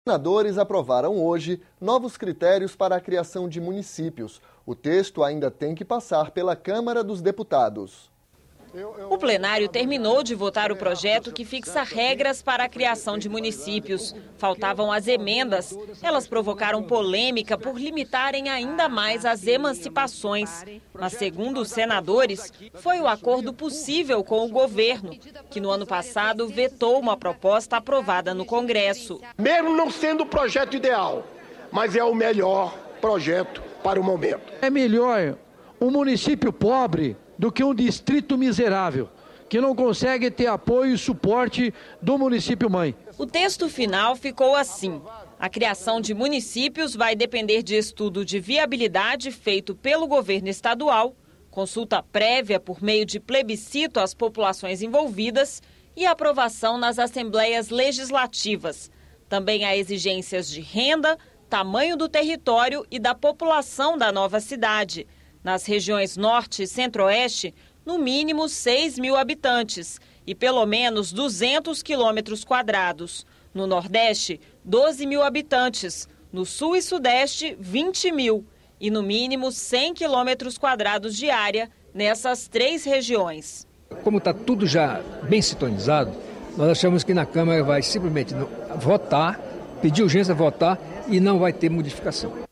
Senadores aprovaram hoje novos critérios para a criação de municípios. O texto ainda tem que passar pela Câmara dos Deputados. O plenário terminou de votar o projeto que fixa regras para a criação de municípios. Faltavam as emendas. Elas provocaram polêmica por limitarem ainda mais as emancipações. Mas, segundo os senadores, foi o acordo possível com o governo, que no ano passado vetou uma proposta aprovada no Congresso. Mesmo não sendo o projeto ideal, mas é o melhor projeto para o momento. É melhor um município pobre do que um distrito miserável, que não consegue ter apoio e suporte do município mãe. O texto final ficou assim. A criação de municípios vai depender de estudo de viabilidade feito pelo governo estadual, consulta prévia por meio de plebiscito às populações envolvidas e aprovação nas assembleias legislativas. Também há exigências de renda, tamanho do território e da população da nova cidade. Nas regiões Norte e Centro-Oeste, no mínimo 6 mil habitantes e pelo menos 200 quilômetros quadrados. No Nordeste, 12 mil habitantes. No Sul e Sudeste, 20 mil. E no mínimo 100 quilômetros quadrados de área nessas 3 regiões. Como está tudo já bem sintonizado, nós achamos que na Câmara vai simplesmente votar, pedir urgência, votar e não vai ter modificação.